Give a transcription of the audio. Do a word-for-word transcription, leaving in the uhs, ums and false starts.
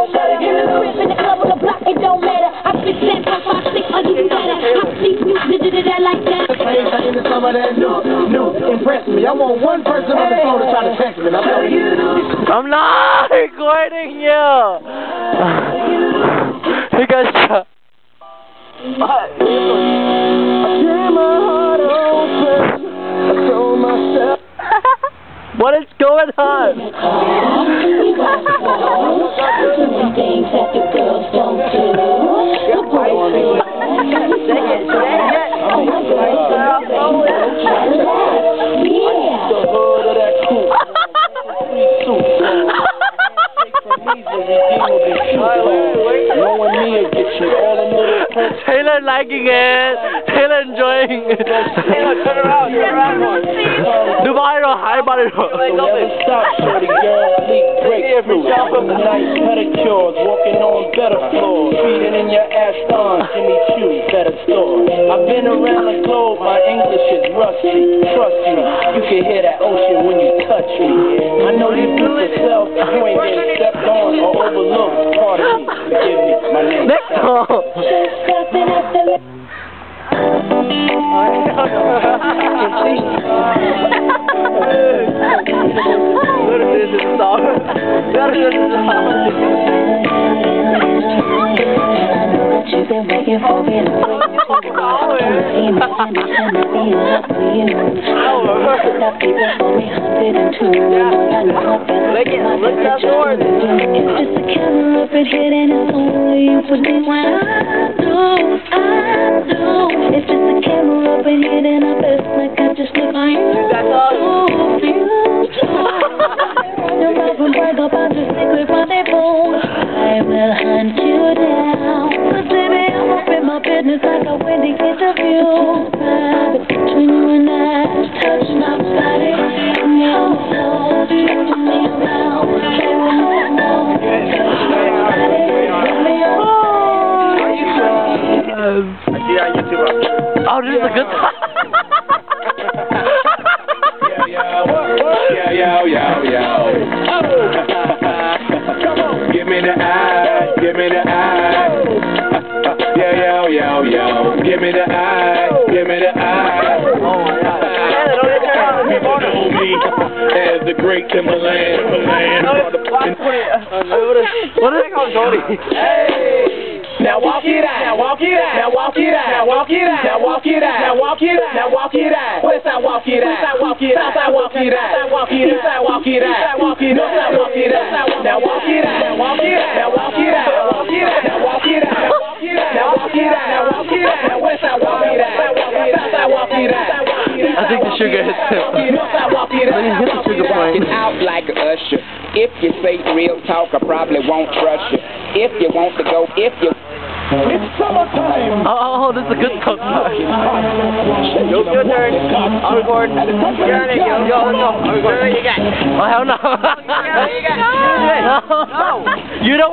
better get it up. In the club on the block, it don't matter. I spit that five five six, I do better. I see you did that like that. Same thing to some of that new, new, impress me. I want one person on the phone to try to text me. I'm telling you. I'm not recording you. Hey guys. I tear my heart open. I told myself. What is going on? Things that the girls don't do. Taylor liking it. Taylor enjoying it. Taylor, turn around. Turn around. Do viral. Hi, viral. Stop, shorty girl. Leak breakthrough. Nice pedicures. Walking on better floors. Feeding in your ass on. Jimmy Choo. Better store. I've been around the globe. My English is rusty. Trust me. You can hear that ocean when you touch me. I know you do yourself. You ain't getting stepped on or overlooked. Pardon me. Forgive me. My name is Sam. You've been waiting for me to see me and it's gonna be enough for you. Stop people for me, hundred and two. I know my best, my best is it's just a camera up in here and it's only you for me when I do, I do. If it's a camera up in here then I best like I just look on you. That's all you do. Your mouth will break up on your secret rendezvous. I will hunt you down. My business like a winning interview. But between you and I, touch my body, bring me on the floor, turn me around, play with my mouth, touch my body, bring me on the floor. I see on YouTube. Oh, this is a good time. Yo, yo, yo, yo. Come on. Give me the eye, give me the eye. Yo, yo, yo, give me the eye, give me the eye. People know me as the great Timberland. Timberland. What is it called, Jody? Hey. Now walk it out, now walk it out, now walk it out, now walk it out, now walk it out, now walk it out, now walk it out. West side walk it out, side walk it out, side walk it out, walk it out, side walk it out, walk it out, side walk it out. Now walk it out, now walk it out, now walk it out, walk it out, now walk it out, walk it out, now walk it out, now walk it out, now west side walk it out, side walk it out. I think the sugar hits him. Let me hit the sugar point. Out like a usher. If you say real talk, I probably won't trust you. If you want to go, if you. It's summertime. Oh, oh, this is a good talk. Your turn. I'll record. Go, go, let's go. I'll record. What do you got? Oh, hell no. What do you got? No. You don't.